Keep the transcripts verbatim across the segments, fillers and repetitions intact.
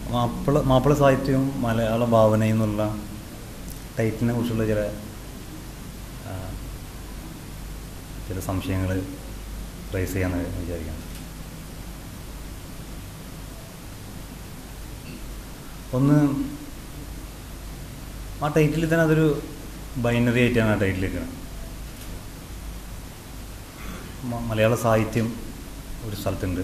മാപ്പിള മാപ്പിള സാഹിത്യവും മലയാള ഭാവനയും എന്നുള്ള ടൈറ്റിലിനെ കുറിച്ചുള്ള ചില ചില സംശയങ്ങൾ റേസ് ചെയ്യാമെന്ന് വിചാരിക്കാം. ഒന്ന്, ആ ടൈറ്റിൽ തന്നെ അതൊരു ബൈനറി ആയിട്ടാണ് ആ ടൈറ്റിൽ നിൽക്കുന്നത്. മലയാള സാഹിത്യം ഒരു സ്ഥലത്തുണ്ട്,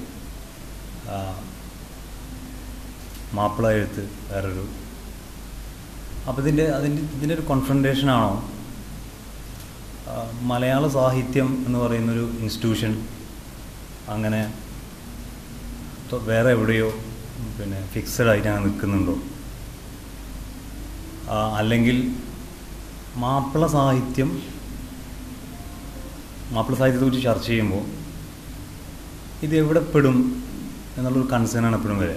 മാപ്പിള എഴുത്ത് വേറൊരു. അപ്പോൾ ഇതിൻ്റെ അതിൻ്റെ ഇതിൻ്റെ ഒരു കോൺഫ്രണ്ടേഷനാണോ മലയാള സാഹിത്യം എന്ന് പറയുന്നൊരു ഇൻസ്റ്റിറ്റ്യൂഷൻ അങ്ങനെ വേറെ എവിടെയോ പിന്നെ ഫിക്സഡ് ആയിട്ടാണ് നിൽക്കുന്നുണ്ടോ, അല്ലെങ്കിൽ മാപ്പിള സാഹിത്യം മാപ്പിള സാഹിത്യത്തെക്കുറിച്ച് ചർച്ച ചെയ്യുമ്പോൾ ഇത് എവിടെ പെടും എന്നുള്ളൊരു കൺസേണാണ് എപ്പോഴും വരിക.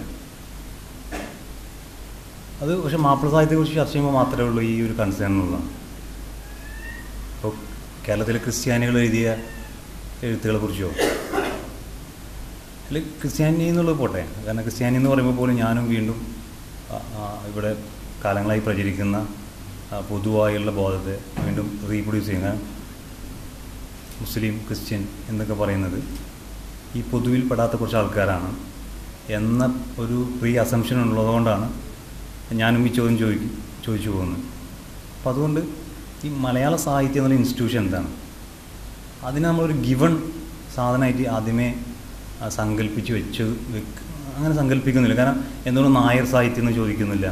അത് പക്ഷേ മാപ്പിള സാഹിത്യത്തെക്കുറിച്ച് ചർച്ച ചെയ്യുമ്പോൾ മാത്രമേ ഉള്ളൂ ഈ ഒരു കൺസേൺ എന്നുള്ളതാണ്. ഇപ്പോൾ കേരളത്തിലെ ക്രിസ്ത്യാനികൾ എഴുതിയ എഴുത്തുകളെ കുറിച്ചോ, അല്ലെങ്കിൽ ക്രിസ്ത്യാനി എന്നുള്ളത് പോട്ടെ, കാരണം ക്രിസ്ത്യാനി എന്ന് പറയുമ്പോൾ പോലും ഞാനും വീണ്ടും ഇവിടെ കാലങ്ങളായി പ്രചരിക്കുന്ന പൊതുവായുള്ള ബോധത്തെ വീണ്ടും റീപ്രൊഡ്യൂസ് ചെയ്യുന്ന മുസ്ലിം ക്രിസ്ത്യൻ എന്നൊക്കെ പറയുന്നത് ഈ പൊതുവിൽ പെടാത്ത കുറച്ച് ആൾക്കാരാണ് എന്ന ഒരു പ്രീ അസംഷൻ ഉള്ളതുകൊണ്ടാണ് ഞാനും ഈ ചോദ്യം ചോദിക്കും ചോദിച്ചു പോകുന്നത്. അപ്പോൾ അതുകൊണ്ട് ഈ മലയാള സാഹിത്യം എന്നുള്ള ഇൻസ്റ്റിറ്റ്യൂഷൻ എന്താണ്, അതിനെ നമ്മളൊരു ഗിവൺ സാധനമായിട്ട് ആദ്യമേ സങ്കല്പിച്ച് വെച്ച് വെക്ക് അങ്ങനെ സങ്കല്പിക്കുന്നില്ല. കാരണം എന്തുകൊണ്ട് നായർ സാഹിത്യം എന്ന് ചോദിക്കുന്നില്ല,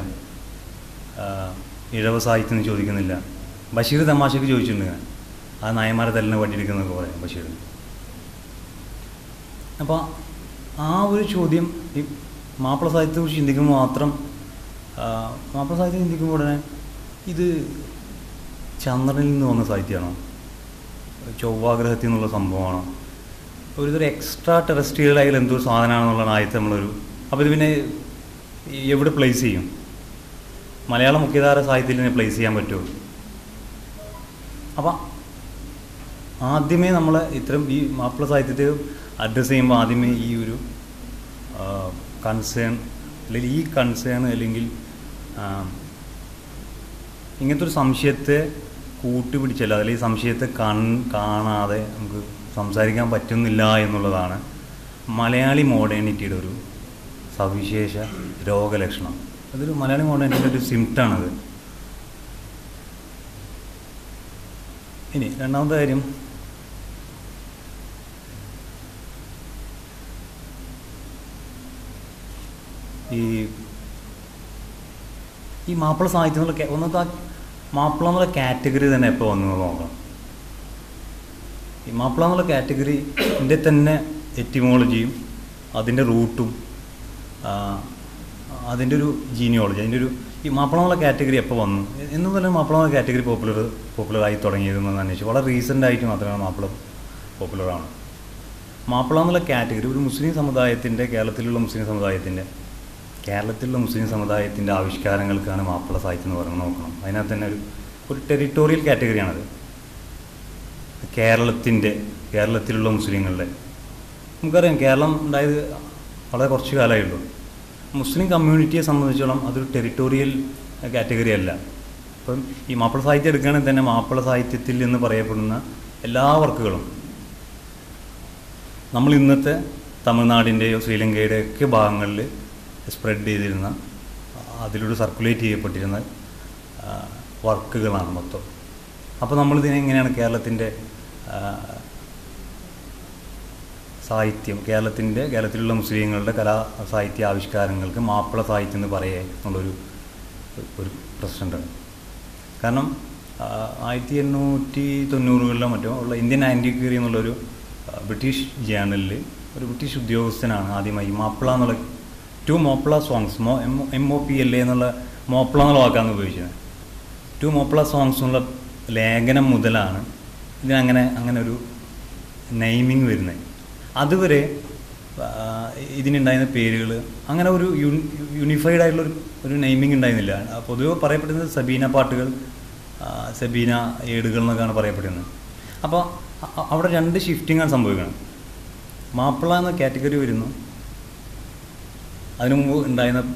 ഇഴവ സാഹിത്യം എന്ന് ചോദിക്കുന്നില്ല. ബഷീർ തമാശയ്ക്ക് ചോദിച്ചിട്ടുണ്ട്, ഞാൻ ആ നായന്മാരെ തന്നെ പഠിച്ചിരിക്കുന്നതൊക്കെ പറയാം ബഷീർ. അപ്പോൾ ആ ഒരു ചോദ്യം ഈ മാപ്പിള സാഹിത്യത്തെക്കുറിച്ച് ചിന്തിക്കുമ്പോൾ മാത്രം മാപ്പിള സാഹിത്യം ചിന്തിക്കുമ്പോൾ ഉടനെ ഇത് ചന്ദ്രനിൽ നിന്ന് വന്ന സാഹിത്യമാണോ, ചൊവ്വാഗ്രഹത്തിൽ നിന്നുള്ള സംഭവമാണോ, ഒരു എക്സ്ട്രാ ടെറസ്ട്രിയലായാലും എന്തോ സാധനമാണെന്നുള്ളതാണ് ആദ്യത്തെ നമ്മളൊരു. അപ്പോൾ ഇത് പിന്നെ എവിടെ പ്ലേസ് ചെയ്യും, മലയാള മുഖ്യധാര സാഹിത്യത്തിൽ പ്ലേസ് ചെയ്യാൻ പറ്റുമോ? അപ്പം ആദ്യമേ നമ്മൾ ഇത്തരം ഈ മാപ്പിള സാഹിത്യത്തെ അഡ്രസ്സ് ചെയ്യുമ്പോൾ ആദ്യമേ ഈ ഒരു കൺസേൺ അല്ലെങ്കിൽ ഈ കൺസേൺ അല്ലെങ്കിൽ ഇങ്ങനത്തെ ഒരു സംശയത്തെ കൂട്ടുപിടിച്ചല്ല, അല്ലെങ്കിൽ സംശയത്തെ കൺ കാണാതെ നമുക്ക് സംസാരിക്കാൻ പറ്റുന്നില്ല എന്നുള്ളതാണ് മലയാളി മോഡേണിറ്റിയുടെ ഒരു സവിശേഷ രോഗലക്ഷണം. അതൊരു മലയാളി മോഡേണിറ്റിയുടെ ഒരു സിംപ്റ്റമാണത്. ഇനി രണ്ടാമത്തെ കാര്യം, ഈ ഈ മാപ്പിള സാഹിത്യം എന്നുള്ള ഒന്നത്തെ ആ മാപ്പിള എന്നുള്ള കാറ്റഗറി തന്നെ എപ്പോൾ വന്നു നോക്കണം. ഈ മാപ്പിള എന്നുള്ള കാറ്റഗറിൻ്റെ തന്നെ എറ്റിമോളജിയും അതിൻ്റെ റൂട്ടും അതിൻ്റെ ഒരു ജീനിയോളജി, അതിൻ്റെ ഒരു ഈ മാപ്പിള എന്നുള്ള കാറ്റഗറി എപ്പോൾ വന്നു എന്നും തന്നെ മാപ്പിള എന്നുള്ള കാറ്റഗറി പോപ്പുലർ പോപ്പുലറായി തുടങ്ങിയതെന്ന് അന്വേഷിച്ചു. വളരെ റീസെൻ്റ് ആയിട്ട് മാത്രമേ മാപ്പിള പോപ്പുലറാണ്. മാപ്പിള എന്നുള്ള കാറ്റഗറി ഒരു മുസ്ലിം സമുദായത്തിൻ്റെ കേരളത്തിലുള്ള മുസ്ലിം സമുദായത്തിൻ്റെ കേരളത്തിലുള്ള മുസ്ലിം സമുദായത്തിൻ്റെ ആവിഷ്കാരങ്ങൾക്കാണ് മാപ്പിള സാഹിത്യം എന്ന് പറയുന്നത് നോക്കണം. അതിനകത്ത് തന്നെ ഒരു ഒരു ടെറിട്ടോറിയൽ കാറ്റഗറിയാണത്. കേരളത്തിൻ്റെ കേരളത്തിലുള്ള മുസ്ലിങ്ങളുടെ നമുക്കറിയാം, കേരളം ഉണ്ടായത് വളരെ കുറച്ച് കാലമേ ഉള്ളൂ. മുസ്ലിം കമ്മ്യൂണിറ്റിയെ സംബന്ധിച്ചോളം അതൊരു ടെറിട്ടോറിയൽ കാറ്റഗറി അല്ല. ഇപ്പം ഈ മാപ്പിള സാഹിത്യം എടുക്കുകയാണെങ്കിൽ തന്നെ മാപ്പിള സാഹിത്യത്തിൽ എന്ന് പറയപ്പെടുന്ന എല്ലാ വർക്കുകളും നമ്മൾ ഇന്നത്തെ തമിഴ്നാടിൻ്റെയോ ശ്രീലങ്കയുടെയോ ഒക്കെ ഭാഗങ്ങളിൽ സ്പ്രെഡ് ചെയ്തിരുന്ന അതിലൂടെ സർക്കുലേറ്റ് ചെയ്യപ്പെട്ടിരുന്ന വർക്കുകളാണ് മൊത്തം. അപ്പോൾ നമ്മളിതിനെ എങ്ങനെയാണ് കേരളത്തിൻ്റെ സാഹിത്യം, കേരളത്തിൻ്റെ കേരളത്തിലുള്ള മുസ്ലിങ്ങളുടെ കലാ സാഹിത്യ ആവിഷ്കാരങ്ങൾക്ക് മാപ്പിള സാഹിത്യം എന്ന് പറയുക എന്നുള്ളൊരു ഒരു പ്രശ്നമുണ്ട്. കാരണം ആയിരത്തി എണ്ണൂറ്റി തൊണ്ണൂറുകളിലോ മറ്റോ ഉള്ള ഇന്ത്യൻ ആൻറ്റിക്വറി എന്നുള്ളൊരു ബ്രിട്ടീഷ് ജേണലിൽ ഒരു ബ്രിട്ടീഷ് ഉദ്യോഗസ്ഥനാണ് ആദ്യമായി മാപ്പിള എന്നുള്ള ടു മോപ്പിള സോങ്സ് മോ M M O P L A എന്നുള്ള മോപ്പിള എന്നുള്ള വാക്കാണ് ഉപയോഗിച്ചത്. ടു മോപ്പിള സോങ്സ് എന്നുള്ള ലേഖനം മുതലാണ് ഇതിനങ്ങനെ അങ്ങനെ ഒരു നെയിമിങ് വരുന്നത്. അതുവരെ ഇതിനുണ്ടായിരുന്ന പേരുകൾ അങ്ങനെ ഒരു യൂണി യൂണിഫൈഡ് ആയിട്ടുള്ളൊരു ഒരു നെയിമിങ് ഉണ്ടായിരുന്നില്ല. പൊതുവെ പറയപ്പെടുന്നത് സബീന പാട്ടുകൾ, സബീന ഏടുകൾ എന്നൊക്കെയാണ് പറയപ്പെടുന്നത്. അപ്പോൾ അവിടെ രണ്ട് ഷിഫ്റ്റിങ്ങാണ് സംഭവിക്കുന്നത്. മാപ്പിള എന്ന കാറ്റഗറി വരുന്നു, അതിനു മുമ്പ് ഉണ്ടായിരുന്ന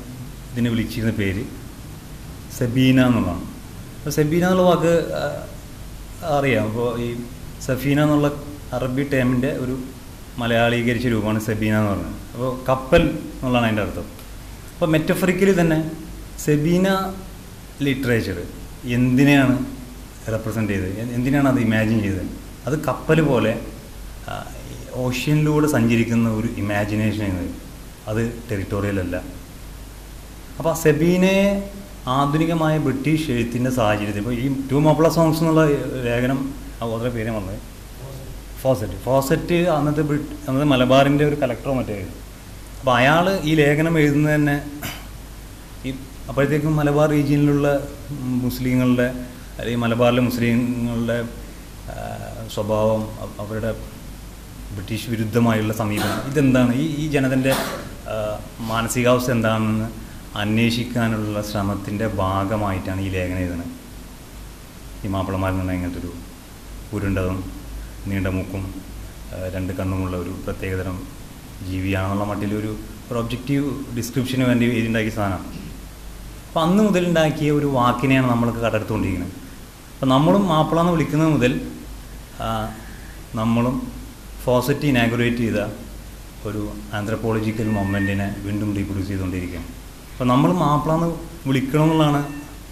ഇതിനെ വിളിച്ചിരുന്ന പേര് സബീന എന്നുള്ളതാണ്. അപ്പോൾ സബീന എന്നുള്ള വാക്ക് അറിയാം. അപ്പോൾ ഈ സഫീന എന്നുള്ള അറബി ടേമിൻ്റെ ഒരു മലയാളീകരിച്ച രൂപമാണ് സബീന എന്ന് പറയുന്നത്. അപ്പോൾ കപ്പൽ എന്നുള്ളതാണ് അതിൻ്റെ അർത്ഥം. അപ്പോൾ മെറ്റഫറിക്കലി തന്നെ സബീന ലിറ്ററേച്ചർ എന്തിനെയാണ് റെപ്രസെൻ്റ് ചെയ്തത്, എന്തിനാണ് അത് ഇമാജിൻ ചെയ്തത്? അത് കപ്പൽ പോലെ ഓഷ്യനിലൂടെ സഞ്ചരിക്കുന്ന ഒരു ഇമാജിനേഷൻ എന്നത്, അത് ടെറിട്ടോറിയലല്ല. അപ്പോൾ സബീനയെ ആധുനികമായ ബ്രിട്ടീഷ് എഴുത്തിൻ്റെ സാഹചര്യത്തിൽ, ഇപ്പോൾ ഈ ടു മാപ്പിള സോങ്സ് എന്നുള്ള ലേഖനം ഓരോ പേര് വന്നത് ഫോസറ്റ് ഫോസറ്റ് അന്നത്തെ ബ്രിട്ട് അന്നത്തെ മലബാറിൻ്റെ ഒരു കലക്ടറോ മറ്റേ എഴുതി. അപ്പോൾ അയാൾ ഈ ലേഖനം എഴുതുന്നത് തന്നെ ഈ അപ്പോഴത്തേക്കും മലബാർ റീജിയനിലുള്ള മുസ്ലിങ്ങളുടെ അല്ലെങ്കിൽ മലബാറിലെ മുസ്ലിങ്ങളുടെ സ്വഭാവം, അവരുടെ ബ്രിട്ടീഷ് വിരുദ്ധമായുള്ള സമീപനം, ഇതെന്താണ്, ഈ ഈ ജനതൻ്റെ മാനസികാവസ്ഥ എന്താണെന്ന് അന്വേഷിക്കാനുള്ള ശ്രമത്തിൻ്റെ ഭാഗമായിട്ടാണ് ഈ ലേഖനം എഴുതുന്നത്. ഈ മാപ്പിളമാരെന്നുള്ള ഇങ്ങനത്തെ ഒരു ഉരുണ്ടതും നീണ്ട മൂക്കും രണ്ട് കണ്ണുമുള്ള ഒരു പ്രത്യേകതരം ജീവിയാണെന്നുള്ള മട്ടിലൊരു ഒരു ഒബ്ജക്റ്റീവ് ഡിസ്ക്രിപ്ഷന് വേണ്ടി എഴുതിണ്ടാക്കിയ സാധനമാണ്. അപ്പോൾ അന്ന് മുതലുണ്ടാക്കിയ ഒരു വാക്കിനെയാണ് നമ്മൾക്ക് കടമെടുത്തുകൊണ്ടിരിക്കുന്നത്. അപ്പോൾ നമ്മളും മാപ്പിള എന്ന് വിളിക്കുന്നത് മുതൽ നമ്മളും ഫോസറ്റ് ഇനാഗുറേറ്റ് ചെയ്ത ഒരു ആന്ത്രപ്പോളജിക്കൽ മൊമെൻറ്റിനെ വീണ്ടും റീപ്രൊഡ്യൂസ് ചെയ്തുകൊണ്ടിരിക്കുകയാണ്. അപ്പോൾ നമ്മൾ മാപ്പിള എന്ന് വിളിക്കണമെന്നുള്ളതാണ്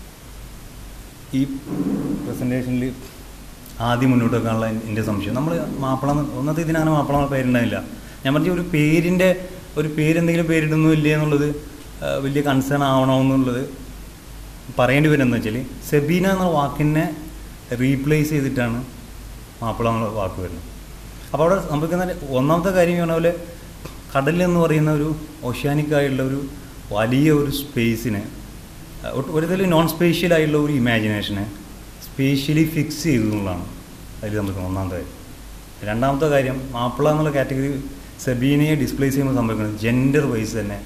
ഈ പ്രസൻറ്റേഷനിൽ ആദ്യം മുന്നോട്ട് വെക്കാനുള്ള എൻ്റെ സംശയം. നമ്മൾ മാപ്പിള ഒന്നത്തെ ഇതിനങ്ങനെ മാപ്പിള പേരുണ്ടായില്ല. ഞാൻ പറഞ്ഞ ഒരു പേരിൻ്റെ ഒരു പേരെന്തെങ്കിലും പേരിടുന്നോ ഇല്ലേ എന്നുള്ളത് വലിയ കൺസേൺ ആവണമെന്നുള്ളത് പറയേണ്ടി വരുന്നത് വെച്ചാൽ സബീന എന്ന വാക്കിനെ റീപ്ലേസ് ചെയ്തിട്ടാണ് മാപ്പിള എന്നുള്ള വാക്ക് വരുന്നത്. അപ്പോൾ അവിടെ സംഭവിക്കുന്ന ഒന്നാമത്തെ കാര്യം പറഞ്ഞ പോലെ കടൽ എന്ന് പറയുന്ന ഒരു ഓഷ്യാനിക്കായുള്ള ഒരു വലിയ ഒരു സ്പേസിനെ ഒരു തരം നോൺ സ്പേഷ്യലായുള്ള ഒരു ഇമാജിനേഷനെ സ്പേഷ്യലി ഫിക്സ് ചെയ്തു എന്നുള്ളതാണ് അതിൽ സംഭവിക്കുന്നത് ഒന്നാമത്തെ കാര്യം. രണ്ടാമത്തെ കാര്യം മാപ്പിള എന്നുള്ള കാറ്റഗറി സബീനയെ ഡിസ്പ്ലേസ് ചെയ്യുമ്പോൾ സംഭവിക്കുന്നത് ജെൻഡർ വൈസ് തന്നെ.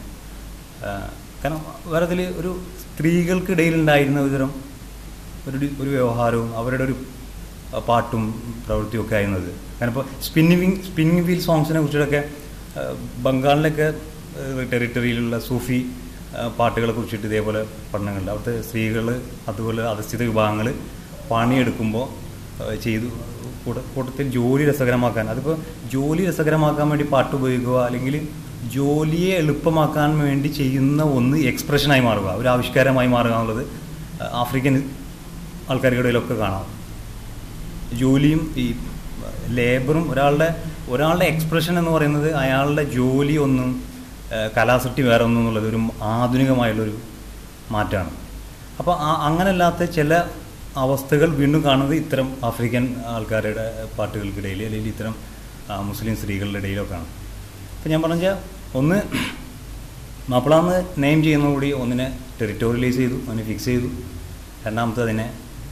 കാരണം വേറെതിൽ ഒരു സ്ത്രീകൾക്കിടയിലുണ്ടായിരുന്ന ഒരു തരം ഒരു ഒരു വ്യവഹാരവും അവരുടെ ഒരു പാട്ടും പ്രവൃത്തിയും ഒക്കെ ആയിരുന്നത്. കാരണം ഇപ്പോൾ സ്പിന്നിങ് സ്പിന്നിങ് വീൽ സോങ്സിനെ കുറിച്ചിട്ടൊക്കെ ബംഗാളിലൊക്കെ ടെറിട്ടറിയിലുള്ള സൂഫി പാട്ടുകളെ കുറിച്ചിട്ട് ഇതേപോലെ പഠനങ്ങളുണ്ട്. അവിടുത്തെ സ്ത്രീകൾ അതുപോലെ അധസ്ഥിത വിഭാഗങ്ങൾ പണിയെടുക്കുമ്പോൾ ചെയ്തു കൂട്ട കൂട്ടത്തിൽ ജോലി രസകരമാക്കാൻ, അതിപ്പോൾ ജോലി രസകരമാക്കാൻ വേണ്ടി പാട്ട് ഉപയോഗിക്കുക അല്ലെങ്കിൽ ജോലിയെ എളുപ്പമാക്കാൻ വേണ്ടി ചെയ്യുന്ന ഒന്ന് എക്സ്പ്രഷനായി മാറുക, ഒരു ആവിഷ്കാരമായി മാറുക എന്നുള്ളത് ആഫ്രിക്കൻ ആൾക്കാർക്കിടയിലൊക്കെ കാണാം. ജോലിയും ഈ ലേബറും ഒരാളുടെ ഒരാളുടെ എക്സ്പ്രഷൻ എന്ന് പറയുന്നത് അയാളുടെ ജോലി ഒന്നും കലാസൃഷ്ടി വേറെ ഒന്നും എന്നുള്ളത് ഒരു ആധുനികമായുള്ളൊരു മാറ്റമാണ്. അപ്പോൾ ആ അങ്ങനല്ലാത്ത ചില അവസ്ഥകൾ വീണ്ടും കാണുന്നത് ഇത്തരം ആഫ്രിക്കൻ ആൾക്കാരുടെ പാട്ടുകൾക്കിടയിൽ അല്ലെങ്കിൽ ഇത്തരം മുസ്ലിം സ്ത്രീകളുടെ ഇടയിലൊക്കെയാണ്. അപ്പോൾ ഞാൻ പറഞ്ഞാൽ ഒന്ന് മാപ്പിള എന്ന് നെയിം ചെയ്യുന്നതോടുകൂടി ഒന്നിനെ ടെറിറ്റോറിയലൈസ് ചെയ്തു, അതിനെ ഫിക്സ് ചെയ്തു. രണ്ടാമത്തെ അതിനെ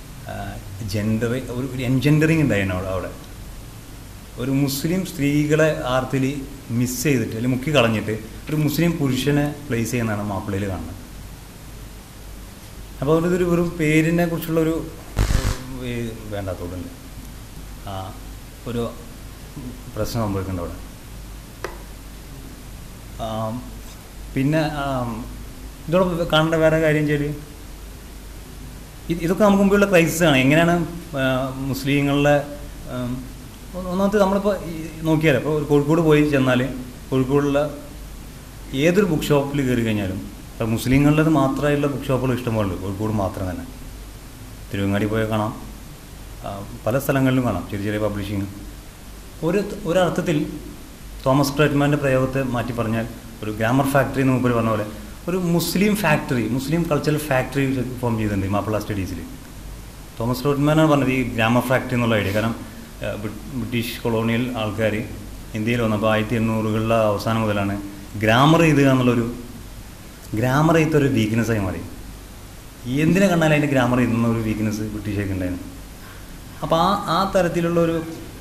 ജെൻഡർ ഒരു ഒരു എൻജെൻഡറിങ് ഉണ്ടായിരുന്നു അവിടെ അവിടെ ഒരു മുസ്ലിം സ്ത്രീകളെ ആർത്തിൽ മിസ് ചെയ്തിട്ട് അല്ലെങ്കിൽ മുക്കി കളഞ്ഞിട്ട് ഒരു മുസ്ലിം പുരുഷനെ പ്ലേസ് ചെയ്യുന്നതാണ് മാപ്പിളയിൽ കാണുന്നത്. അപ്പോൾ അതുകൊണ്ട് ഇതൊരു വെറും പേരിനെ കുറിച്ചുള്ളൊരു വേണ്ടാത്തോടുണ്ട് ആ ഒരു പ്രശ്നം സംഭവിക്കുന്നുണ്ട് അവിടെ. പിന്നെ ഇതോടെ കാണേണ്ട വേറെ കാര്യം വെച്ചാൽ ഇതൊക്കെ നമുക്ക് മുമ്പുള്ള ക്രൈസിസാണ്. എങ്ങനെയാണ് മുസ്ലിങ്ങളുടെ ഒന്നാമത്തെ നമ്മളിപ്പോൾ നോക്കിയാൽ ഇപ്പോൾ കോഴിക്കോട് പോയി ചെന്നാൽ കോഴിക്കോടുള്ള ഏതൊരു ബുക്ക് ഷോപ്പിൽ കയറി കഴിഞ്ഞാലും ഇപ്പോൾ മുസ്ലിങ്ങളുടേത് മാത്രമായുള്ള ബുക്ക് ഷോപ്പുകൾ ഇഷ്ടംപോലെ കോഴിക്കോട് മാത്രം തന്നെ. തിരുവങ്ങാടി പോയാൽ കാണാം, പല സ്ഥലങ്ങളിലും കാണാം ചെറിയ ചെറിയ പബ്ലിഷിങ്. ഒരു ഒരർത്ഥത്തിൽ തോമസ് ട്രെറ്റ്മാൻ്റെ പ്രയോഗത്തെ മാറ്റി പറഞ്ഞാൽ ഒരു ഗ്രാമർ ഫാക്ടറി എന്ന് മുമ്പ് പറഞ്ഞ പോലെ ഒരു Muslim factory, Muslim cultural factory form ചെയ്തിട്ടുണ്ട് മാപ്പിള സ്റ്റഡീസിൽ. തോമസ് ട്രെറ്റ്മാനാണ് പറഞ്ഞത് ഈ ഗ്രാമർ ഫാക്ടറി എന്നുള്ള ഐഡിയ. കാരണം ബ്രിട്ടീഷ് കൊളോണിയൽ ആൾക്കാർ ഇന്ത്യയിൽ വന്നപ്പോൾ ആയിരത്തി എണ്ണൂറുകളിലെ അവസാനം മുതലാണ് ഗ്രാമർ എഴുതുക എന്നുള്ളൊരു ഗ്രാമർ എഴുത്തൊരു വീക്ക്നെസ്സായി മാറി. എന്തിനെ കണ്ടാലും അതിൻ്റെ ഗ്രാമർ എഴുതുന്ന ഒരു വീക്ക്നെസ് ബ്രിട്ടീഷൊക്കെ ഉണ്ടായിരുന്നു. അപ്പോൾ ആ ആ തരത്തിലുള്ളൊരു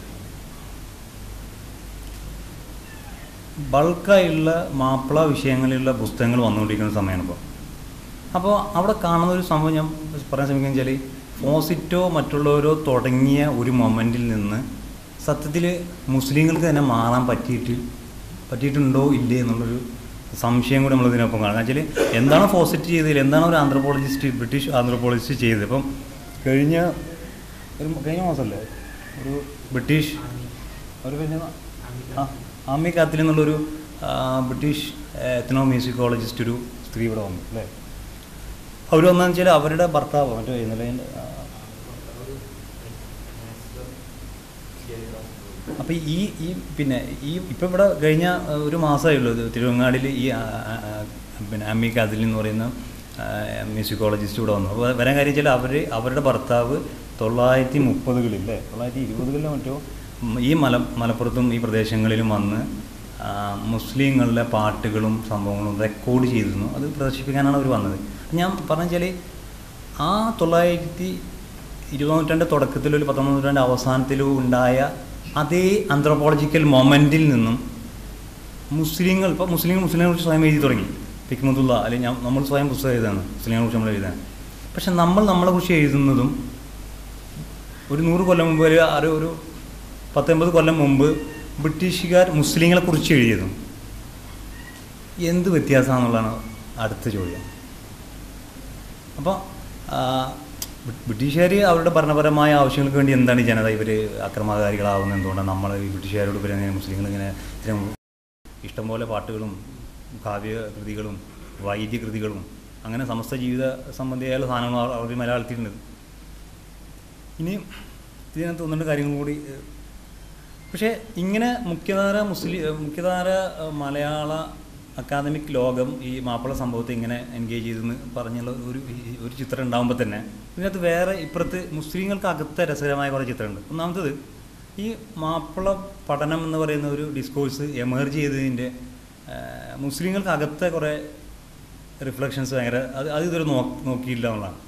ബൾക്കായുള്ള മാപ്പിള വിഷയങ്ങളിലുള്ള പുസ്തകങ്ങൾ വന്നുകൊണ്ടിരിക്കുന്ന സമയമാണ് ഇപ്പോൾ. അപ്പോൾ അവിടെ കാണുന്ന ഒരു സംഭവം ഞാൻ പറയാൻ ശ്രമിക്കുക വെച്ചാൽ ഫോസിറ്റോ മറ്റുള്ളവരോ തുടങ്ങിയ ഒരു മൊമെൻറ്റിൽ നിന്ന് സത്യത്തിൽ മുസ്ലിങ്ങൾക്ക് തന്നെ മാറാൻ പറ്റിയിട്ട് പറ്റിയിട്ടുണ്ടോ ഇല്ലേ എന്നുള്ളൊരു സംശയം കൂടി നമ്മൾ ഇതിനൊപ്പം കാണുക. വെച്ചാൽ എന്താണ് ഫോസറ്റ് ചെയ്തതിൽ, എന്താണ് ഒരു ആന്ത്രോപോളജിസ്റ്റ്, ബ്രിട്ടീഷ് ആന്ത്രോപോളജിസ്റ്റ് ചെയ്തത്. ഇപ്പം കഴിഞ്ഞ ഒരു കഴിഞ്ഞ മാസമല്ലേ ഒരു ബ്രിട്ടീഷ് ഒരു കഴിഞ്ഞ ആ ആമി കാത്തിൽ നിന്നുള്ളൊരു ബ്രിട്ടീഷ് എത്നോ മ്യൂസിക്കോളജിസ്റ്റ് ഒരു സ്ത്രീ ഇവിടെ വന്നു അല്ലേ. അവർ വന്നതെന്ന് വെച്ചാൽ അവരുടെ ഭർത്താവ് മറ്റേ ഇന്നലെ അപ്പോൾ ഈ ഈ പിന്നെ ഈ ഇപ്പം ഇവിടെ കഴിഞ്ഞ ഒരു മാസമായുള്ളൂ തിരുവങ്ങാടിൽ ഈ പിന്നെ അമ്മി കാതിൽ എന്ന് പറയുന്ന മ്യൂസിക്കോളജിസ്റ്റ് ഇവിടെ വന്നു. അപ്പോൾ വരാൻ കാര്യം വെച്ചാൽ അവർ അവരുടെ ഭർത്താവ് തൊള്ളായിരത്തി മുപ്പതുകളിൽ അല്ലേ തൊള്ളായിരത്തി ഇരുപതുകളിലോ മറ്റോ ഈ മല മലപ്പുറത്തും ഈ പ്രദേശങ്ങളിലും വന്ന് മുസ്ലിങ്ങളുടെ പാട്ടുകളും സംഭവങ്ങളും റെക്കോർഡ് ചെയ്തിരുന്നു. അത് പ്രദർശിപ്പിക്കാനാണ് അവർ വന്നത്. ഞാൻ പറഞ്ഞാൽ ആ തൊള്ളായിരത്തി ഇരുപതാം നൂറ്റാണ്ട് തുടക്കത്തിലോ ഒരു പത്തൊമ്പതാം നൂറ്റാണ്ട് അവസാനത്തിലോ ഉണ്ടായ അതേ ആന്ത്രോപോളജിക്കൽ മൊമെൻറ്റിൽ നിന്നും മുസ്ലിങ്ങൾ ഇപ്പോൾ മുസ്ലിങ്ങൾ മുസ്ലിങ്ങളെ കുറിച്ച് സ്വയം എഴുതി തുടങ്ങി. ഹിക്മത്തുള്ള അല്ലെങ്കിൽ ഞാൻ നമ്മൾ സ്വയം പുസ്തകം എഴുതാണ് മുസ്ലിങ്ങളെ കുറിച്ച് നമ്മൾ എഴുതാൻ. പക്ഷെ നമ്മൾ നമ്മളെ കുറിച്ച് എഴുതുന്നതും ഒരു നൂറ് കൊല്ലം മുമ്പ് ഒരു ഒരു ഒരു പത്തൊമ്പത് കൊല്ലം മുമ്പ് ബ്രിട്ടീഷുകാർ മുസ്ലിങ്ങളെ കുറിച്ച് എഴുതിയതും എന്ത് വ്യത്യാസമാണെന്നുള്ളതാണ് അടുത്ത ചോദ്യം. അപ്പോൾ ബ്രിട്ടീഷുകാർ അവരുടെ ഭരണപരമായ ആവശ്യങ്ങൾക്ക് വേണ്ടി എന്താണ് ജനത ഇവർ അക്രമകാരികളാവുന്നത് എന്തുകൊണ്ടാണ് നമ്മൾ ഈ ബ്രിട്ടീഷുകാരോട് പറയുന്നത് മുസ്ലിങ്ങൾ ഇങ്ങനെ ഇത്തരം ഇഷ്ടംപോലെ പാട്ടുകളും കാവ്യകൃതികളും വൈദ്യകൃതികളും അങ്ങനെ സമസ്ത ജീവിത സംബന്ധിയായ സാധനങ്ങൾ അവർ മലയാളത്തിലുണ്ട്. ഇനി ഇതിനകത്ത് ഒന്നുണ്ട് കാര്യങ്ങൾ കൂടി. പക്ഷേ ഇങ്ങനെ മുഖ്യധാര മുസ്ലിം മുഖ്യധാര മലയാള അക്കാദമിക് ലോകം ഈ മാപ്പിള സംഭവത്തെ ഇങ്ങനെ എൻഗേജ് ചെയ്തെന്ന് പറഞ്ഞുള്ള ഒരു ഒരു ചിത്രം ഉണ്ടാകുമ്പോൾ തന്നെ ഇതിനകത്ത് വേറെ ഇപ്പുറത്ത് മുസ്ലിങ്ങൾക്ക് അകത്ത രസകരമായ കുറേ ചിത്രമുണ്ട്. ഒന്നാമത്തത് ഈ മാപ്പിള പഠനം എന്ന് പറയുന്ന ഒരു ഡിസ്കോഴ്സ് എമേർജ് ചെയ്തതിൻ്റെ മുസ്ലിങ്ങൾക്ക് അകത്ത കുറേ റിഫ്ലക്ഷൻസ് ഭയങ്കര അത് അത് ഇതുവരെ നോ നോക്കിയില്ല എന്നുള്ളതാണ്.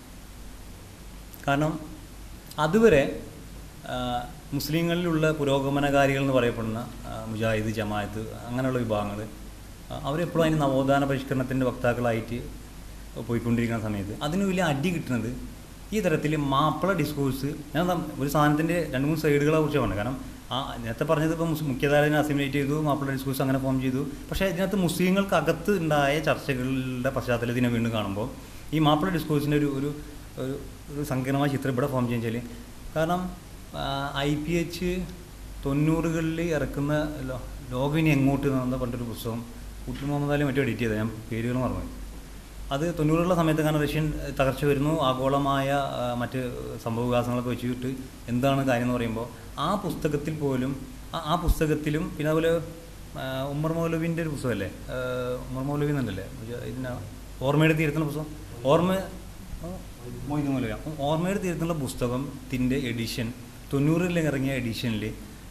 കാരണം അതുവരെ മുസ്ലിങ്ങളിലുള്ള പുരോഗമനകാരികൾ എന്ന് പറയപ്പെടുന്ന മുജാഹിദ്, ജമാഅത്ത് അങ്ങനെയുള്ള വിഭാഗങ്ങൾ അവരെപ്പോഴും അതിന് നവോത്ഥാന പരിഷ്കരണത്തിൻ്റെ വക്താക്കളായിട്ട് പോയിക്കൊണ്ടിരിക്കുന്ന സമയത്ത് അതിന് വലിയ അടി കിട്ടുന്നത് ഈ തരത്തിൽ മാപ്പിള ഡിസ്കോഴ്സ്. ഞാൻ ഒരു സാധനത്തിൻ്റെ രണ്ട് മൂന്ന് സൈഡുകളെ കുറിച്ച് പറഞ്ഞു. കാരണം ആ നേരത്തെ പറഞ്ഞത് ഇപ്പോൾ മുഖ്യധാരനെ അസിമുലേറ്റ് ചെയ്തു, മാപ്പിള ഡിസ്കോഴ്സ് അങ്ങനെ ഫോം ചെയ്തു. പക്ഷേ ഇതിനകത്ത് മുസ്ലിങ്ങൾക്ക് അകത്ത് ഉണ്ടായ ചർച്ചകളുടെ പശ്ചാത്തലത്തിനെ വീണ്ടും കാണുമ്പോൾ ഈ മാപ്പിള ഡിസ്കോഴ്സിൻ്റെ ഒരു ഒരു ഒരു സങ്കീർണമായ ചിത്രം ഇവിടെ ഫോം ചെയ്യാൻ വെച്ചാൽ കാരണം ഐ പി എച്ച് തൊണ്ണൂറുകളിൽ ഇറക്കുന്ന ലോകം ഇനി എങ്ങോട്ട് എന്ന പറഞ്ഞൊരു പുസ്തകം കുട്ടി മുഹമ്മദ് അലി മറ്റോ എഡിറ്റ് ചെയ്തത്, ഞാൻ പേരുകൾ മറന്നു. അത് തൊണ്ണൂറുകളുടെ സമയത്ത് കാരണം റഷ്യൻ തകർച്ച വരുന്നു, ആഗോളമായ മറ്റ് സംഭവവികാസങ്ങളൊക്കെ വെച്ചിട്ട് എന്താണ് കാര്യം എന്ന് പറയുമ്പോൾ ആ പുസ്തകത്തിൽ പോലും ആ പുസ്തകത്തിലും പിന്നെ അതുപോലെ ഉമർ മൗലവിൻ്റെ ഒരു പുസ്തകമല്ലേ ഉമർ മൗലവി എന്നല്ലേ ഇതിന് ഓർമ്മയുടെ തീരത്തുള്ള പുസ്തകം ഓർമ്മ മൊയ്ത് മൗലവി ഓർമ്മയുടെ തീരത്തുള്ള പുസ്തകത്തിൻ്റെ എഡിഷൻ തൊണ്ണൂറിൽ ഇറങ്ങിയ എഡിഷനിൽ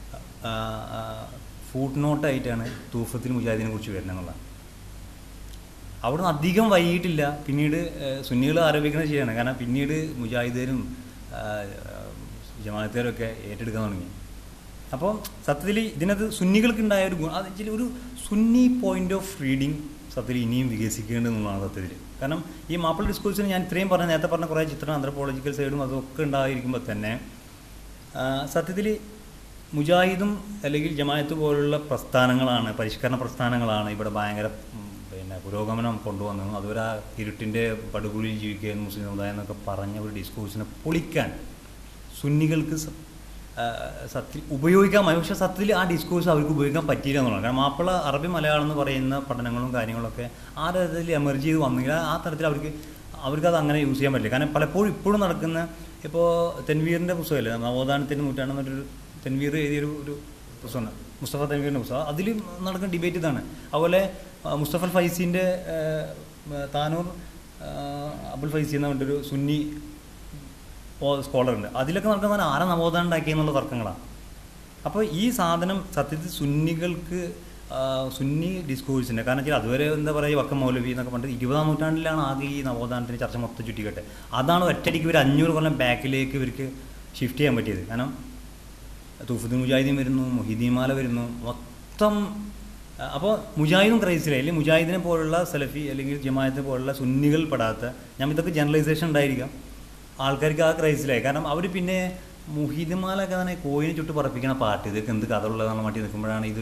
ഫുട് നോട്ടായിട്ടാണ് തൂഫത്തിൽ മുജാഹിദിനെ കുറിച്ച് വരുന്നത് എന്നുള്ളത്. അവിടെ നിന്ന് അധികം വൈകിട്ടില്ല പിന്നീട് സുന്നികൾ ആരോപിക്കുന്നത് ശരിയാണ്. കാരണം പിന്നീട് മുജാഹിദരും ജമാഅത്തുകാരും ഒക്കെ ഏറ്റെടുക്കാൻ തുടങ്ങി. അപ്പോൾ സത്യത്തിൽ ഇതിനകത്ത് സുന്നികൾക്കുണ്ടായ ഒരു ഗുണം അത് വെച്ചാൽ ഒരു സുന്നി പോയിൻ്റ് ഓഫ് റീഡിങ് സത്യത്തിൽ ഇനിയും വികസിക്കേണ്ടതെന്നുള്ളതാണ് സത്യത്തിൽ. കാരണം ഈ മാപ്പിള ഡിസ്കോഴ്സിന് ഞാൻ ഇത്രയും പറഞ്ഞ നേരത്തെ പറഞ്ഞ കുറേ ചിത്രം ആന്ത്രോപോളജിക്കൽ സൈഡും അതൊക്കെ ഉണ്ടായിരിക്കുമ്പോൾ തന്നെ സത്യത്തിൽ മുജാഹിദും അല്ലെങ്കിൽ ജമാഅത്ത് പോലുള്ള പ്രസ്ഥാനങ്ങളാണ്, പരിഷ്കരണ പ്രസ്ഥാനങ്ങളാണ് ഇവിടെ ഭയങ്കര പിന്നെ പുരോഗമനം കൊണ്ടുവന്നതും അതുവരെ ആ ഇരുട്ടിൻ്റെ പടുകുഴിയിൽ ജീവിക്കുകയും മുസ്ലിം സമുദായം എന്നൊക്കെ പറഞ്ഞ ഒരു ഡിസ്കോഴ്സിനെ പൊളിക്കാൻ സുന്നികൾക്ക് സത്യം ഉപയോഗിക്കാൻ. പക്ഷേ സത്യത്തിൽ ആ ഡിസ്കോഴ്സ് അവർക്ക് ഉപയോഗിക്കാൻ പറ്റിയില്ല എന്നുള്ളതാണ്. കാരണം മാപ്പിള അറബി മലയാളം എന്ന് പറയുന്ന പഠനങ്ങളും കാര്യങ്ങളൊക്കെ ആ തരത്തിൽ എമർജ് ചെയ്ത് വന്നെങ്കിൽ ആ തരത്തിൽ അവർക്ക് അവർക്കത് അങ്ങനെ യൂസ് ചെയ്യാൻ പറ്റില്ല. കാരണം പലപ്പോഴും ഇപ്പോഴും നടക്കുന്ന ഇപ്പോൾ തെൻവീറിൻ്റെ പുസ്തകമല്ലേ നവോത്ഥാനത്തിൻ്റെ നൂറ്റാണ്ടെന്നൊരു തെൻവീർ എഴുതിയൊരു ഒരു പുസ്തകമാണ് മുസ്തഫ തെൻവീറിൻ്റെ പുസ്തകം. അതിൽ നടക്കുന്ന ഡിബേറ്റ് ഇതാണ്. അതുപോലെ മുസ്തഫൽ ഫൈസിൻ്റെ താനൂർ അബുൽ ഫൈസി എന്ന് പറഞ്ഞിട്ടൊരു സുന്നി സ്കോളറുണ്ട്. അതിലൊക്കെ നടക്കുന്ന ആരാ നവോത്ഥാനം ഉണ്ടാക്കിയെന്നുള്ള തർക്കങ്ങളാണ്. അപ്പോൾ ഈ സാധനം സത്യത്തിൽ സുന്നികൾക്ക് സുന്നി ഡിസ്കോഴ്സിൻ്റെ കാരണം വെച്ചാൽ അതുവരെ എന്താ പറയുക വക്കം മൗലവി എന്നൊക്കെ പറഞ്ഞിട്ട് ഇരുപതാം നൂറ്റാണ്ടിലാണ് ആകെ ഈ നവോത്ഥാനത്തിന് ചർച്ച മൊത്തം ചുറ്റിക്കട്ടെ. അതാണ് ഒറ്റയടിക്ക് ഇവർ അഞ്ഞൂറ് കൊല്ലം ബാക്കിലേക്ക് ഇവർക്ക് ഷിഫ്റ്റ് ചെയ്യാൻ പറ്റിയത്. കാരണം തൂഫുദ്ദീൻ മുജാഹിദീൻ വരുന്നു, മൊഹീദ്ദീൻമാല വരുന്നു, മൊത്തം. അപ്പോൾ മുജാഹിദും ക്രൈസിലെ അല്ലെങ്കിൽ മുജാഹിദിനെ പോലുള്ള സലഫി അല്ലെങ്കിൽ ജമാഅത്തിനെ പോലുള്ള സുന്നികൾ പെടാത്ത ഞാൻ ഇതൊക്കെ ജനറലൈസേഷൻ ഉണ്ടായിരിക്കാം ആൾക്കാർക്ക് ആ ക്രൈസിലായി. കാരണം അവർ പിന്നെ മുഹീദ്ദീൻമാലൊക്കെ തന്നെ കോയിനെ ചുട്ട് പറപ്പിക്കുന്ന പാട്ട് ഇതൊക്കെ എന്ത് കഥ ഉള്ളതെന്നുള്ള മട്ടി നിൽക്കുമ്പോഴാണ് ഇതൊരു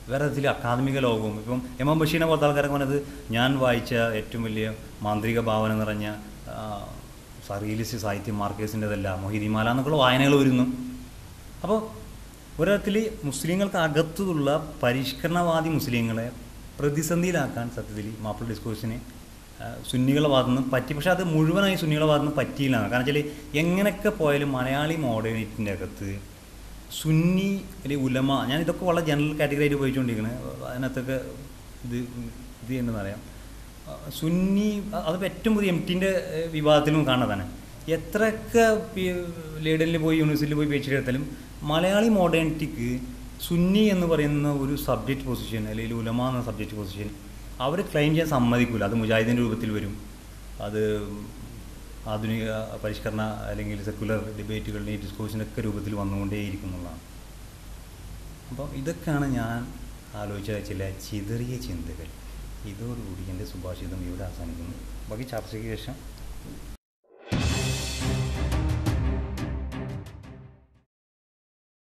വേറെ തരത്തിൽ അക്കാദമിക ലോകവും. ഇപ്പം എം എം ബഷീറിനെ പോലത്തെ ആൾക്കാരൊക്കെ പറഞ്ഞത് ഞാൻ വായിച്ച ഏറ്റവും വലിയ മാന്ത്രിക ഭാവന നിറഞ്ഞ റിയലിസ്റ്റ് സാഹിത്യം മാർക്കേഴ്സിൻ്റെതല്ല, മൊഹീദിമാല എന്നൊക്കെയുള്ള വായനകൾ വരുന്നു. അപ്പോൾ ഒരർത്ഥത്തിൽ മുസ്ലിങ്ങൾക്ക് അകത്തുള്ള പരിഷ്കരണവാദി മുസ്ലിങ്ങളെ പ്രതിസന്ധിയിലാക്കാൻ സത്യത്തിൽ മാപ്പിള ഡിസ്കോഴ്സിനെ സുന്നികളുടെ ഭാഗത്തു നിന്ന് പറ്റി. പക്ഷേ അത് മുഴുവനായി സുന്നികളുടെ ഭാഗത്തു നിന്ന് പറ്റിയില്ല. കാരണം വെച്ചാൽ എങ്ങനെയൊക്കെ പോയാലും മലയാളി മോഡേണിറ്റിൻ്റെ അകത്ത് സുന്നി അല്ലെങ്കിൽ ഉലമ, ഞാൻ ഇതൊക്കെ വളരെ ജനറൽ കാറ്റഗറി ആയിട്ട് ഉപയോഗിച്ചുകൊണ്ടിരിക്കുന്നത്, അതിനകത്തൊക്കെ ഇത് ഇത് ചെയ്യുന്നതെന്ന് അറിയാം. സുന്നി അതിപ്പോൾ ഏറ്റവും പുതിയ എം ടിൻ്റെ വിവാദത്തിലും കാണുന്നതാണ്. എത്രയൊക്കെ ലണ്ടനിൽ പോയി യൂണിവേഴ്സിറ്റിയിൽ പോയി പി എച്ച് ഡി എടുത്താലും മലയാളി മോഡേണിറ്റിക്ക് സുന്നി എന്ന് പറയുന്ന ഒരു സബ്ജക്റ്റ് പൊസിഷൻ അല്ലെങ്കിൽ ഉലമ എന്ന സബ്ജക്റ്റ് പൊസിഷൻ അവർ ക്ലെയിം ചെയ്യാൻ സമ്മതിക്കില്ല. അത് മുജാഹിദിൻ്റെ രൂപത്തിൽ വരും, അത് ആധുനിക പരിഷ്കരണ അല്ലെങ്കിൽ സെക്കുലർ ഡിബേറ്റുകളുടെയും ഡിസ്കോഴ്സിനൊക്കെ രൂപത്തിൽ വന്നുകൊണ്ടേയിരിക്കും എന്നുള്ളതാണ്. അപ്പോൾ ഇതൊക്കെയാണ് ഞാൻ ആലോചിച്ച ചില ചിതറിയ ചിന്തകൾ. ഇതോടുകൂടി എൻ്റെ സുഭാഷിതം ഇവിടെ അവസാനിക്കുന്നു. ബാക്കി ചർച്ചയ്ക്ക് ശേഷം